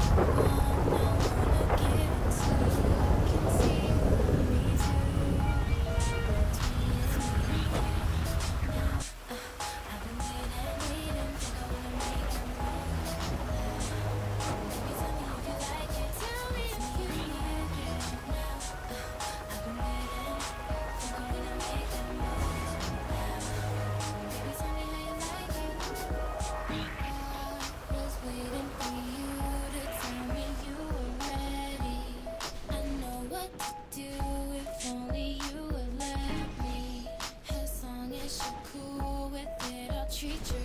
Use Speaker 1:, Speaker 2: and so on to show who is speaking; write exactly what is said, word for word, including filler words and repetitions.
Speaker 1: One I wanna give it to. Can see you want me to. But it's me and you, yeah. Now, uh, I've been waiting, waiting. Think I wanna make a move now. Baby, tell me if you like it. Tell me if you like it now. Uh, I've been waiting. Think I wanna make a move now. Baby, tell me how you like it. I was waiting for you to tell me you were ready. I know what to do if only you would let me. As long as you're cool with it, I'll treat you